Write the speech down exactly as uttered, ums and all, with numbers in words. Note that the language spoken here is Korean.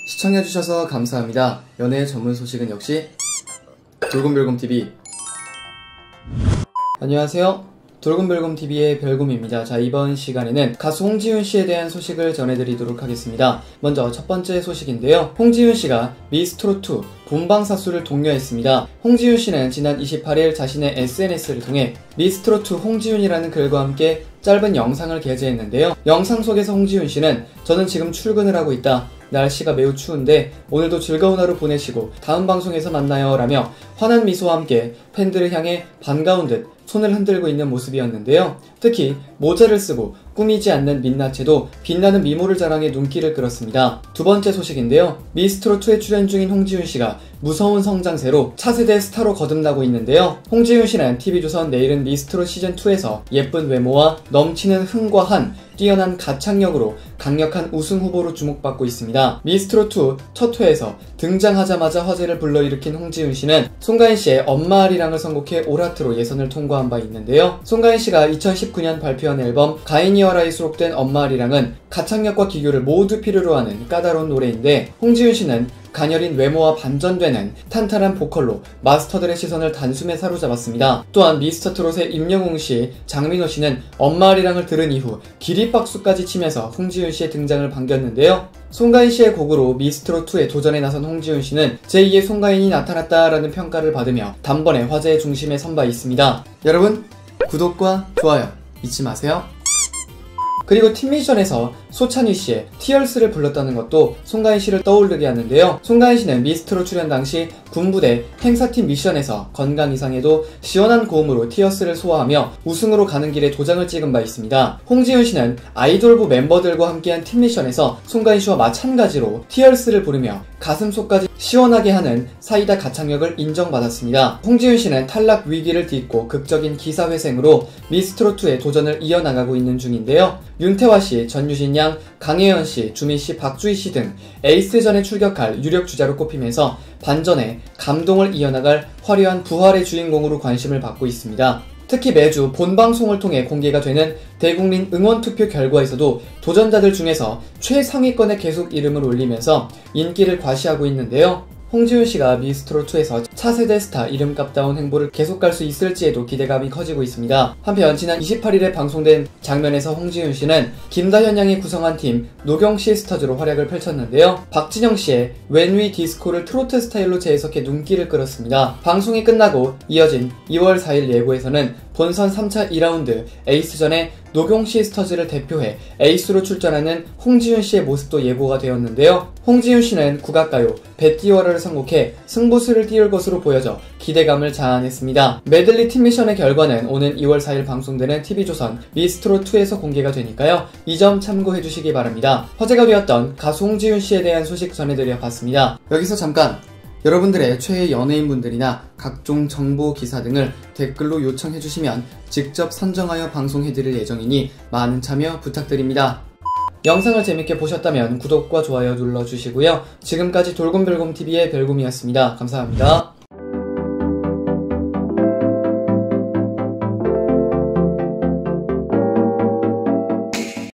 시청해주셔서 감사합니다. 연애 전문 소식은 역시 돌곰별곰티비. 안녕하세요. 돌곰별곰티비의 별곰입니다. 자, 이번 시간에는 가수 홍지윤씨에 대한 소식을 전해드리도록 하겠습니다. 먼저 첫 번째 소식인데요. 홍지윤씨가 미스트롯투 본방사수를 독려했습니다. 홍지윤씨는 지난 이십팔일 자신의 에스엔에스를 통해 미스트롯투 홍지윤이라는 글과 함께 짧은 영상을 게재했는데요. 영상 속에서 홍지윤씨는 저는 지금 출근을 하고 있다. 날씨가 매우 추운데 오늘도 즐거운 하루 보내시고 다음 방송에서 만나요 라며 환한 미소와 함께 팬들을 향해 반가운 듯 손을 흔들고 있는 모습이었는데요. 특히 모자를 쓰고 꾸미지 않는 민낯에도 빛나는 미모를 자랑해 눈길을 끌었습니다. 두 번째 소식인데요. 미스트롯투에 출연 중인 홍지윤씨가 무서운 성장세로 차세대 스타로 거듭나고 있는데요. 홍지윤씨는 티비조선 내일은 미스트롯 시즌이에서 예쁜 외모와 넘치는 흥과 한 뛰어난 가창력으로 강력한 우승 후보로 주목받고 있습니다. 미스트롯투 첫 회에서 등장하자마자 화제를 불러일으킨 홍지윤씨는 송가인씨의 엄마 아리랑을 선곡해 올하트로 예선을 통과한 바 있는데요. 송가인씨가 이천십구년 발표한 앨범 가인이와라에 수록된 엄마 아리랑은 가창력과 기교를 모두 필요로 하는 까다로운 노래인데 홍지윤씨는 가녀린 외모와 반전되는 탄탄한 보컬로 마스터들의 시선을 단숨에 사로잡았습니다. 또한 미스터트롯의 임영웅씨, 장민호씨는 엄마 아리랑을 들은 이후 기립박수까지 치면서 홍지윤씨의 등장을 반겼는데요. 송가인씨의 곡으로 미스트롯투에 도전에 나선 홍지윤씨는 제이의 송가인이 나타났다 라는 평가를 받으며 단번에 화제의 중심에 선 바 있습니다. 여러분, 구독과 좋아요 잊지 마세요. 그리고 팀미션에서 소찬휘씨의 티얼스를 불렀다는 것도 송가인씨를 떠오르게 하는데요. 송가인씨는 미스트롯 출연 당시 군부대 행사팀 미션에서 건강 이상에도 시원한 고음으로 티어스를 소화하며 우승으로 가는 길에 도장을 찍은 바 있습니다. 홍지윤씨는 아이돌부 멤버들과 함께한 팀미션에서 송가인씨와 마찬가지로 티얼스를 부르며 가슴속까지 시원하게 하는 사이다 가창력을 인정받았습니다. 홍지윤씨는 탈락 위기를 딛고 극적인 기사회생으로 미스트롯투의 도전을 이어나가고 있는 중인데요. 윤태화씨, 전유진양, 강혜연씨, 주민씨, 박주희씨 등 에이스전에 출격할 유력 주자로 꼽히면서 반전에 감동을 이어나갈 화려한 부활의 주인공으로 관심을 받고 있습니다. 특히 매주 본방송을 통해 공개가 되는 대국민 응원투표 결과에서도 도전자들 중에서 최상위권에 계속 이름을 올리면서 인기를 과시하고 있는데요. 홍지윤씨가 미스트롯투에서 차세대 스타 이름값다운 행보를 계속 갈 수 있을지에도 기대감이 커지고 있습니다. 한편 지난 이십팔일에 방송된 장면에서 홍지윤씨는 김다현 양이 구성한 팀 노경시스터즈로 활약을 펼쳤는데요. 박진영씨의 When We Disco를 트로트 스타일로 재해석해 눈길을 끌었습니다. 방송이 끝나고 이어진 이월 사일 예고에서는 본선 삼차 이라운드 에이스전에 노경시스터즈를 대표해 에이스로 출전하는 홍지윤씨의 모습도 예고가 되었는데요. 홍지윤씨는 국악가요 배띠워라를 선곡해 승부수를 띄울 것으로 보여져 기대감을 자아냈습니다. 메들리 팀미션의 결과는 오는 이월 사일 방송되는 티비조선 미스트롯투에서 공개가 되니까요. 이 점 참고해주시기 바랍니다. 화제가 되었던 가수 홍지윤씨에 대한 소식 전해드려 봤습니다. 여기서 잠깐! 여러분들의 최애 연예인분들이나 각종 정보 기사 등을 댓글로 요청해주시면 직접 선정하여 방송해드릴 예정이니 많은 참여 부탁드립니다. 영상을 재밌게 보셨다면 구독과 좋아요 눌러주시고요. 지금까지 돌곰별곰티비의 별곰이었습니다. 감사합니다.